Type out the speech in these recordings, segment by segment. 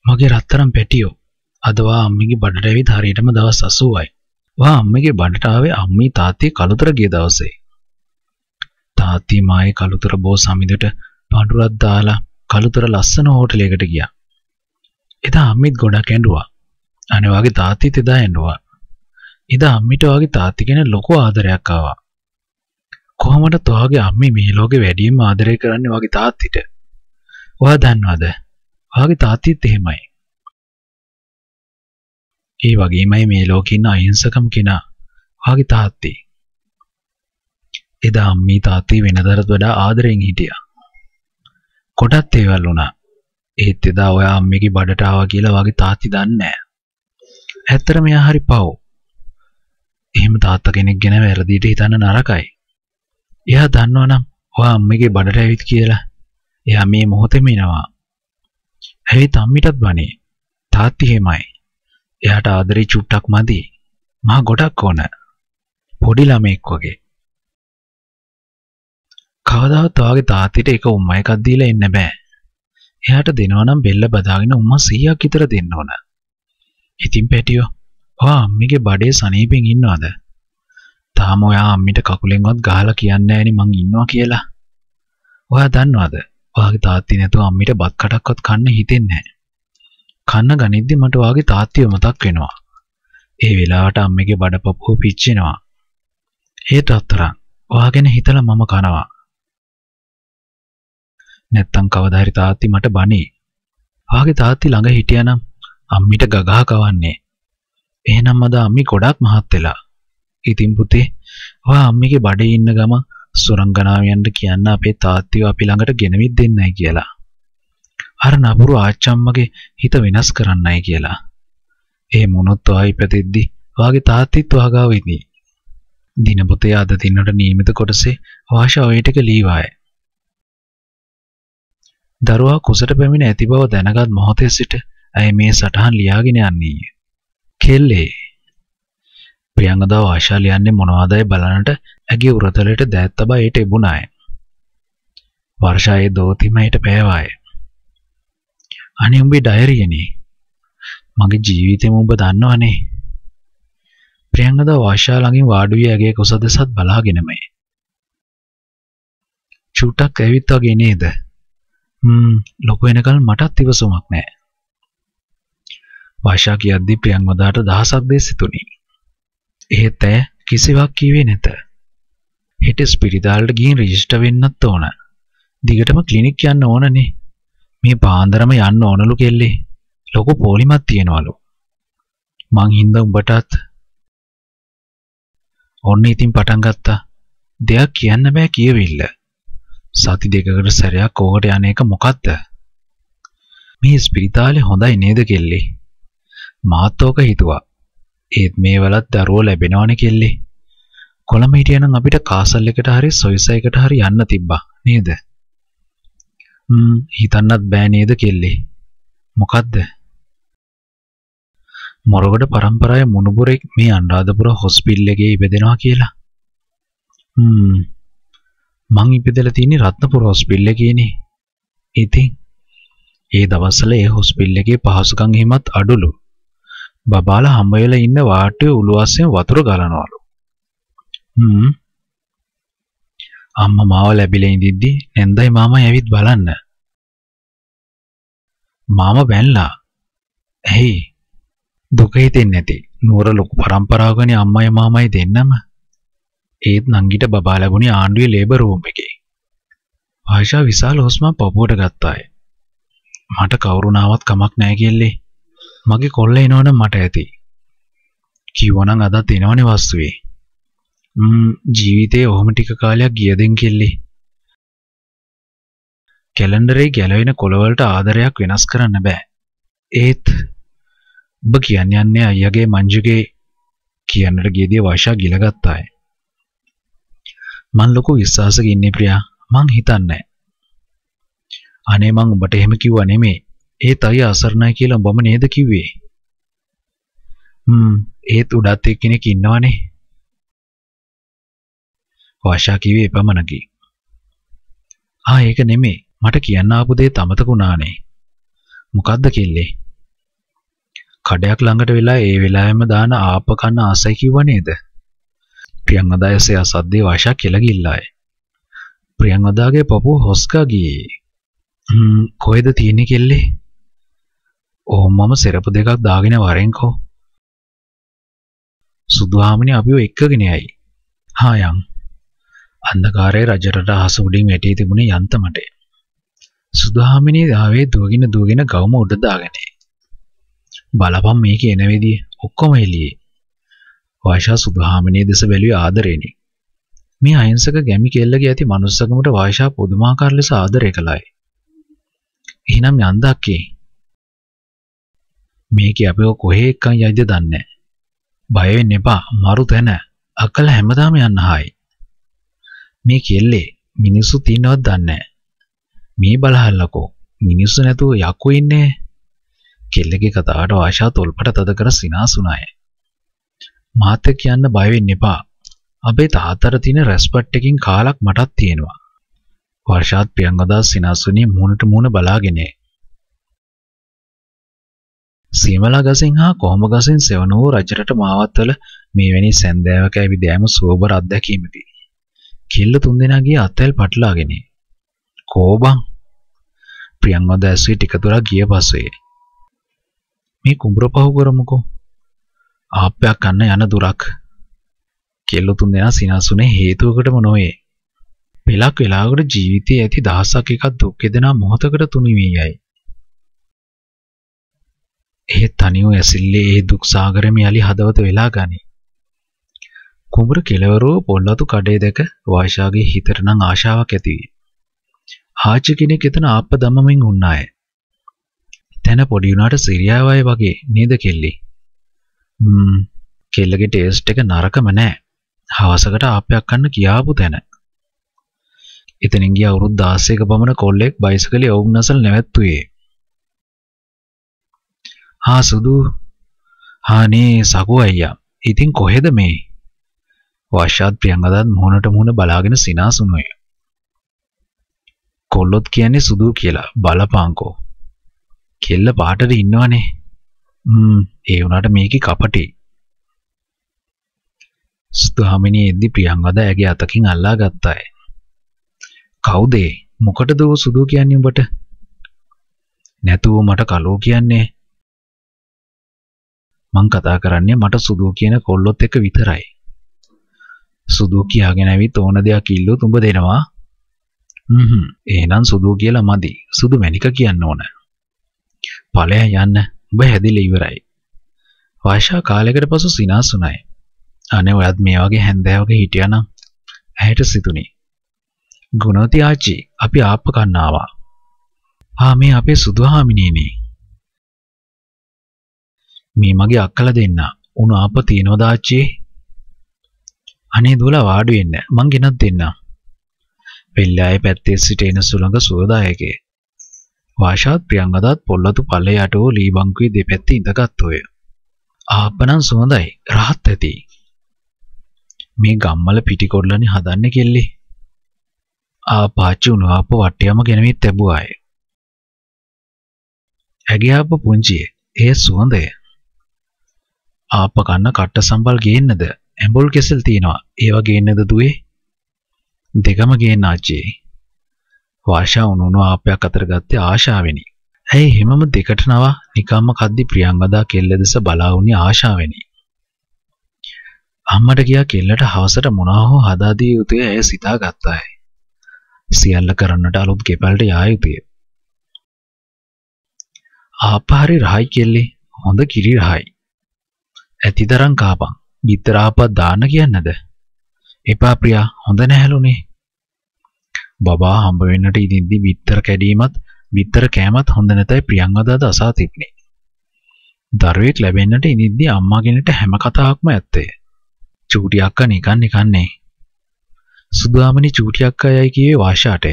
මගේ රත්තරන් පැටියෝ අද වා අම්මිගේ බඩට ඇවිත් හරියටම දවස් 80යි. වා අම්මිගේ බඩට ආවේ අම්මී තාත්තී කලුතර ගිය දවසේ. තාත්තී මායේ කලුතර බෝ සමිඳට පඳුරක් දාලා කලුතර ලස්සන හෝටලයකට ගියා. එදා අම්මිත් ගොඩක් ඇඬුවා. අනේ වාගේ තාත්තීත් එදා ඇඬුවා. එදා අම්මිට වාගේ තාත්ති ගැන ලොකු ආදරයක් ආවා. කොහොමද ඔයාගේ අම්මි මේ ලෝකේ වැඩිම ආදරය කරන්නේ වාගේ තාත්තිට? ඔයා දන්නවද? වාගේ තාත්තිත් එහෙමයි. ඒ වගේමයි මේ ලෝකේ ඉන්න අහිංසකම කෙනා වාගේ තාත්ති. එදා අම්මි තාත්ති වෙනදටත් වඩා ආදරෙන් හිටියා. කොටත් ඒවල් වුණා. ඒත් එදා ඔයා අම්මිගේ බඩට ආවා කියලා වාගේ තාත්ති දන්නේ නැහැ. ඇත්තටම එයා හරි පව්. එහෙම තාත්තා කෙනෙක් ගැන වැරදිට හිතන්න නරකයි. එයා දන්නවනම් ඔයා අම්මිගේ බඩට ඇවිත් කියලා එයා මේ මොහොතේම එනවා. ඇවිත් අම්මිටත් බනේ. තාත්ති එහෙමයි. එයාට ආදරේ චුට්ටක් මදි. මහා ගොඩක් ඕන. පොඩි ළමෙක් වගේ. කවදාවත් ඔයාගේ තාත්තිට එක උම්මා එකක් දීලා එන්න බෑ. එයාට දෙනවා නම් බෙල්ල බදාගෙන උම්මා 100ක් විතර දෙන්න ඕන. ඉතින් පැටියෝ ඔයා අම්මිගේ බඩේ සනීපෙන් ඉන්නවද? තාම ඔයා අම්මිට කකුලෙන්වත් ගහලා කියන්නේ නැහෙනි මං ඉන්නවා කියලා. ඔයා දන්නවද? ඔයාගේ තාත්ති නැතුව අම්මිට බත් කටක්වත් කන්න හිතෙන්නේ නැහැ. කන්න ගනිද්දි මට ඔයාගේ තාත්තිව මතක් වෙනවා. ඒ වෙලාවට අම්මිගේ බඩපපුව පිච්චෙනවා. ඒත් අතරක් ඔයා ගැන හිතලා මම කනවා. නැත්තම් කවදා හරි තාත්ති මට බනේ. ඔයාගේ තාත්ති ළඟ හිටියානම් අම්මිට ගගහ කවන්නේ. එහෙනම් අද අම්මි ගොඩක් මහත් වෙලා. ඉතින් පුතේ ඔයා අම්මිගේ බඩේ ඉන්න ගම සුරංගනාව යන්න කියන්න අපේ තාත්තිව අපි ළඟට ගෙනවිත් දෙන්නයි කියලා. අර නපුරු ආච්චම්මගේ හිත වෙනස් කරන්නයි කියලා. ඒ මොනොත් ඔයා ඉපදෙද්දි ඔයාගේ තාත්තිත් ඔයා ගාව ඉන්නේ. දින පුතේ අද දිනට නියමිත කොටසේ වාෂා ඔය ටික ලීවාය. දරුවා කුසට පැමිණ ඇති බව දැනගත් මොහොතේ සිට ඇය මේ සටහන් ලියාගෙන යන්නේ. කෙල්ලේ ප්‍රියංගදා වාෂා ලියන්නේ මොනවදයි බලන්නට ඇගේ උරතලයට දෑත් තබා ඒට එබුණාය. වර්ෂායේ දෝතිමයට පෑවාය. අනේ උඹේ ඩයරියනේ. මගේ ජීවිතේම ඔබ දන්නවනේ. ප්‍රියංගදා වාෂා ළඟින් වාඩි වී ඇගේ කුස දෙසත් බලාගෙනමයි. චුට්ටක් ඇවිත් වගේ නේද? ලොකු වෙනකල් මටත් ඉවසුමක් නැහැ. වාෂා කියද්දි ප්‍රියංගදාට දහසක් දේ සිතුණි. එහෙත් ඇය කිසිවක් කිව්වේ නැත. හෙට ස්පිරිතාලට ගිහින් රෙජිස්ටර් වෙන්නත් ඕන. දිගටම ක්ලිනික් යන්න ඕනනේ. මේ පාන්දරම යන්න ඕනලු කෙල්ලේ. ලොකු පොලිමක් තියනවලු. මං හින්දා උඹටත් ඔන්න ඉතින් පටන් ගත්තා. දෙයක් කියන්න බෑ කියවිල්ල. සති දෙකකට සැරයක් ඕකට යන එක මොකද්ද? මේ ස්පිරිතාලේ හොඳයි නේද කෙල්ලේ? මාත් ඕක හිතුවා. ඒත් මේ වලත් දරුවෝ ලැබෙනවනේ කෙල්ලේ. කොළඹ හිටියනම් අපිට කාසල් එකට හරි සොයිස එකට හරි යන්න තිබ්බා නේද? හිතන්නත් බෑ නේද කෙල්ලේ. මොකද්ද? මොරගොඩ පරම්පරාවේ මුණුබුරෙක් මේ අනුරාධපුර හොස්පිටල් එකේ ඉපදෙනවා කියලා. මං ඉපදලා තියෙන්නේ රත්නපුර හොස්පිටල් එකේනේ. ඉතින් ඒ දවස්වල ඒ හොස්පිටල් එකේ පහසුකම් එහෙමත් අඩුලු. බබාලා හම්බ වෙලා ඉන්න වාට්ටුවේ උළුවස්සෙන් වතුර ගලනවලු. අම්මා මාව ලැබිලා ඉඳිද්දි නැන්දයි මාමයි ඇවිත් බලන්න. මාමා බැන්ලා. ඇයි? දුක හිතෙන්නේ නැති. නూరు ලොකු පරම්පරාවකනේ අම්මයි මාමයි දෙන්නම. ඒත් නංගිට බබා ලැබුණේ ආණ්ඩුවේ ලේබර් රූම් එකේ. ආයිෂා විශාල හුස්මක් පපුවට ගත්තාය. මට කවුරුනාවත් කමක් නැහැ කෙල්ලේ. මගේ කොල්ල එනවනම් මට ඇති. කිව්වනම් අදත් එනවනේ වස්තුවේ. ජීවිතේ ඔහොම ටික කාලයක් ගියදෙන් කෙල්ලේ. කැලෙන්ඩරේ ගැලවෙන කොළවලට ආදරයක් වෙනස් කරන්න බෑ. ඒත් ඔබ කියන්නේ අයියාගේ මංජුගේ කියන්නට ගියදී වාෂා ගිලගත්තාය. මං ලොකු විශ්වාසක ඉන්නේ ප්‍රියා. මං හිතන්නේ. අනේ මං ඔබට එහෙම කිව්වා නෙමෙයි. ඒත් අයියා අසරණයි කියලා ඔබම නේද කිව්වේ? ඒත් උඩත් එක්කෙනෙක් ඉන්නවනේ. වාෂා කිව්වේ එපමණකි. ඒක නෙමෙයි. මට කියන්න ආපු දේ තමතකුණානේ. මොකද්ද කෙල්ලේ? කඩයක් ළඟට වෙලා ඒ වෙලාවෙම දාන ආප කන්න ආසයි කිව්ව නේද? ප්‍රියංවදා එසේ අසද්දේ වාෂා කියලා ගිල්ලායි. ප්‍රියංවදාගේ පපුව හොස්කා ගියේ. කොහෙද තියෙන්නේ කෙල්ලේ? ඔහොමම සෙරපු දෙකක් දාගෙන වරෙන්කෝ. සුදුහාමිනේ අපිව එක්කගෙන යයි. හා යන්. අන්ධකාරයේ රජරට අහස උඩින් වැටී තිබුණේ යන්තමට. සුදුහාමිනේ ආවේ දුවගෙන ගවම උඩ දාගෙන. බලපන් මේ කියන විදිය ඔක්කොම එළියේ. වාෂා සුදුහාමිනේ දෙස බැලුවේ ආදරේනි. මේ අහිංසක ගැමි කෙල්ලගේ ඇති මනුස්සකමට වාෂා පුදුමාකාර ලෙස ආදරය කළායි. එහෙනම් යන්දක්කේ මේකේ අපිව කොහේ එක්කන් යයිද දන්නේ නැහැ. බය වෙන්න එපා. මරු තැන. අකල හැමදාම යන්න හායි. මේ කෙල්ලේ මිනිස්සු තියනවත් දන්නේ නැහැ. මේ බලහල්ලකෝ. මිනිස්සු නැතුව යකෝ ඉන්නේ. කෙල්ලගේ කතාවට වාෂා තොල්පට තද කර සිනාසුනාය. මාත් කියන්න බය වෙන්න එපා. අපේ තාත්තට තියෙන රෙස්පෙක්ට් එකකින් කාලක් මටත් තියෙනවා. වර්ෂාත් ප්‍රියංගදා සිනාසුනේ මුණට මුණ බලාගෙන. සීමලා ගසින් හා කොහොම ගසින් සෙවන වූ රජරට මාවත්වල මේ වැනි සැන්දෑවක ඇවි දෑම සුවබර අත්දැකීමකි. කෙල්ල තුන්දෙනාගේ අත්වැල් පටලාගෙන. කෝබං ප්‍රියංගදා ඇස්සේ ටික දුරක් ගිය පස්සේ මේ කුඹුර පහු කරමුකෝ. ආප්පයක් කන්න යන දුරක්. කෙල්ල තුන්දෙනා සිනාසුනේ හේතුවකටම නොවේ. පෙලක් වෙලාවකට ජීවිතයේ ඇති දහසක් එකක් දුක් වේදනා මොහතකට තුනි වී යයි. ඒ තනිව ඇසිල්ලේ ඒ දුක් සාගරෙම යලි හදවත වෙලා ගනි. කුඹුර කෙළවරෝ පොල්ලතු කඩේ දැක වාෂාගේ හිතට නම් ආශාවක් ඇති වී. ආච්චි කෙනෙක් එතන ආප්ප දමමින් උන්නාය. තැන පොඩි උනාට සිරියාවයි වගේ නේද කෙල්ලි? කෙල්ලගේ ටේස්ට් එක නරකම නෑ. හවසකට ආප්පයක් කන්න කියාපු තැන. එතනින් ගිය අවුරුදු 16ක පමණ කොල්ලෙක් බයිසිකලේ ඔවුන් නැසල් නැවැත්තුවේ. සුදු. නේ සකෝ අයියා. ඉතින් කොහෙද මේ? වාෂාත් ප්‍රියංගදාත් මොහොනට මොහොන බලාගෙන සිනාසුනුය. කොල්ලොත් කියන්නේ සුදු කියලා බලපාංකෝ. කෙල්ල පාටට ඉන්නවනේ. ඒ වුණාට මේකේ කපටි. සුදුහාමිනේ එද්දි ප්‍රියංගදා ඇගේ අතකින් අල්ලා ගත්තාය. කවුද? මොකටද ඔය සුදු කියන්නේ උඹට? නැතුව මට කලෝ කියන්නේ. මං කතා කරන්නේ මට සුදු කියන කොල්ලොත් එක්ක විතරයි. සුදු කියාගෙන ඇවිත් ඕන දෙයක් ඉල්ලුවොත් උඹ දෙනවා. එහෙනම් සුදු කියලා මදි. සුදු මැනික කියන්න ඕන. ඵලයන් යන්න. උඹ හැදිලා ඉවරයි. වාෂා කාලයකට පසු සිනාසුනායි. අනේ ඔයත් මේ වගේ හැන්දෑවක හිටියානම් ඇහැට සිතුනේ. ගුණවති ආච්චි අපි ආප්ප කන්න ආවා. මේ අපේ සුදුහාමිනේනේ. මේ මගේ අක්කලා දෙන්න. උණු ආප්ප තියනවද ආච්චි? අනේ දුවලා වාඩි වෙන්න. මං ගෙනත් දෙන්න. වෙල්ලායේ පැත්තේ සිටින සුළඟ සුවදායකේ. වාෂාත් ප්‍රියංගදාත් පොල්ලතු පල්ලේ යට වූ ලී බංකුවේ දෙපැත්තේ ඉඳගත්ෝය. ආප්පනම් සුවඳයි. රහත් ඇති. මේ ගම්මල පිටිකොල්ලනේ හදන්නේ කෙල්ලේ. පාච්චි උණු ආප්ප වට්ටියම ගෙනවිත් ලැබුවාය. ඇගේ ආප්ප පුංචියේ. ඒ සුවඳය. ආප්ප කන්න කට්ට සම්බල් ගේන්නද? ඇඹුල් කෙසෙල් තියනවා. ඒව ගේන්නද දුවේ? දෙකම ගේන්න ආච්චි. වාෂා උණු ආප්පයක් අතර ගත්තේ ආශාවෙනි. ඇයි හැමම දෙකට නවා නිකම්ම කද්දි ප්‍රියංගදා කෙල්ල දෙස බලා වුණේ ආශාවෙනි. අම්මට ගියා කෙල්ලට හවසට මොනවා හෝ හදා දිය යුතුය ඇය සිතා ගත්තාය. සියල්ල කරන්නට අලුත් ගෙපල්ට යා යුතුය. ආපහරි රහයි කෙල්ලේ. හොඳ කිරි රහයි. ඇතිතරම් කාපන්. බිත්තර ආපත් දාන්න කියන්නද? එපා ප්‍රියා. හොඳ නැහැලුනේ. බබා හම්බ වෙන්නට ඉදින්දි බිත්තර කැඩීමත් බිත්තර කෑමත් හොඳ නැතයි ප්‍රියංගදාද අසා තිබුණේ. දරුවෙක් ලැබෙන්නට ඉදින්දි අම්මාගෙනට හැම කතාවක්ම ඇත්තේ. චූටි අක්කා නිකන්නේ. සුදුහාමිනි චූටි අක්කා යයි කියේ වාෂාට.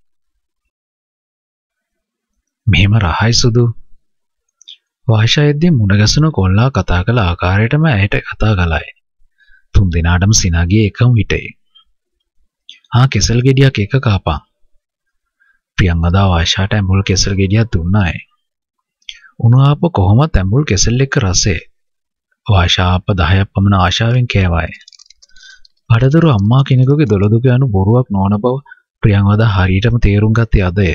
මෙහෙම රහයි සුදු. වාෂා එද්දී මුණ ගැසුණු කොල්ලා කතා කළ ආකාරයටම ඇයට කතා කළාය. තුන් දිනාටම සිනාගේ එකම විටේ. කෙසල් ගෙඩියක් එක කාපන්. ප්‍රියංගදා වාෂාට ඇඹුල් කෙසල් ගෙඩියක් දුන්නාය. උණු ආප කොහොමත් ඇඹුල් කෙසෙල් එක්ක රසේ. වාෂා ආප 10ක් පමණ ආශාවෙන් කෑවාය. බඩදරු අම්මා කෙනෙකුගේ දොළදුක යනු බොරුවක් නොවන බව ප්‍රියංවදා හරියටම තේරුම් ගත්තේ අදය.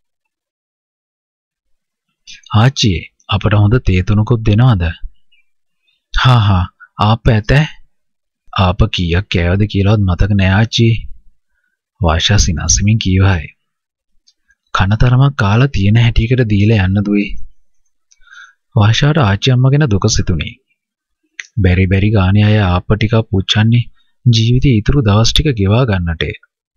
ආච්චි අපට හොඳ තේ තුනකුත් දෙනවද? හා ආප ඇතේ? ආප කීයක් කෑවද කියලාවත් මතක නෑ ආච්චි. වාෂා සිනාසෙමින් කීවාය. කනතරමක් කාලා තියෙන හැටියකට දීලා යන්න දුවේ. වාෂාට ආච්චි අම්මා ගැන දුක සිතුනේ. බැරි ගානේ අය ආප ටික පුච්චන්නේ ජීවිතේ ඊතුරු දවස් ටික ගෙවා ගන්නට.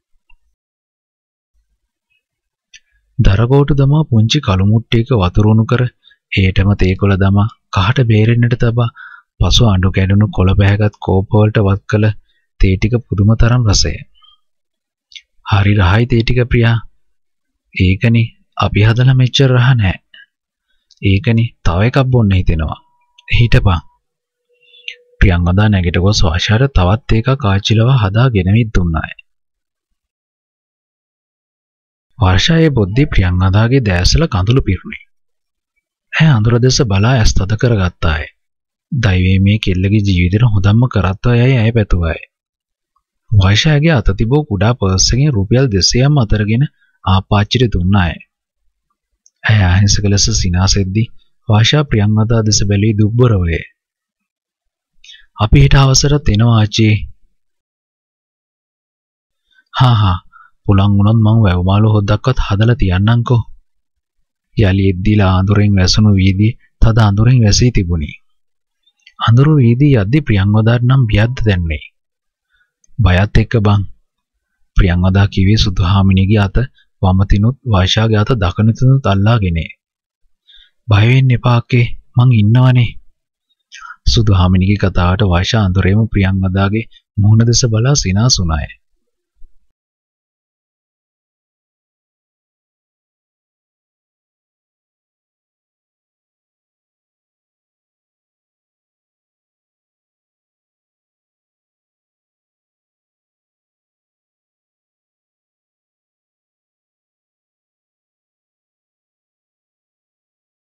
දරගෝටු දමා පුංචි කළු මුට්ටියක වතුර උණු කර හේටම තේකොළ දමා කහට බේරෙන්නට තබා පසු අඬු කැඩුණු කොළ බැහැගත් කෝප වලට වත් කළ තේ ටික පුදුම තරම් රසය. හරි රහයි තේ ටික ප්‍රියා. ඒකනේ අපි හදලා මෙච්චර රහ නැහැ. ඒකනේ තව එකක් බොන්න හිතෙනවා. හිටපන්. ප්‍රියංවදා නැගිට ගොස් වාෂාට තවත් එකක් ආච්චිලව හදාගෙනවිත් දුන්නාය. වර්ෂායේ බොද්දි ප්‍රියංවදාගේ දැසල කඳුළු පිරුණේ. ඇය අඳුර දෙස බලා ඇස් තද කරගත්තාය. දෛවයේ මේ කෙල්ලගේ ජීවිතේට හොඳම කරත්තයයි ඇය පැතුවාය. වර්ෂාගේ අත තිබූ කුඩා පර්ස් එකෙන් රුපියල් 200ක් අතරගෙන ආපාච්චිට දුන්නාය. ඇය අහිංසක ලෙස සිනාසෙද්දී වාෂා ප්‍රියංවදා දෙස බැලී දුබ්බරවේ. අපි හිට අවසරත් එනවා ආච්චි. හා පුලන් වුණොත් මං වැව්මාළු හොද්දක්වත් හදලා තියන්නම්කෝ. යලි එද්දිලා අඳුරෙන් වැසුණු වීදියේ තද අඳුරෙන් වැසී තිබුණි. අඳුරු වීදී යද්දී ප්‍රියංවදාට නම් බියක්ද දැන්නේ. බයත් එක්ක බං. ප්‍රියංවදා කිව්වේ සුදුහාමිනීගේ අත වමතිනුත් වාෂාගේ අත දකුණුතිනුත් අල්ලාගෙන. බය වෙන්න එපා අක්කේ මං ඉන්නවනේ. සුදුහාමිනීගේ කතාවට වාෂා අඳුරේම ප්‍රියංවදාගේ මුහුණ දෙස බලා සිනාසුනාය.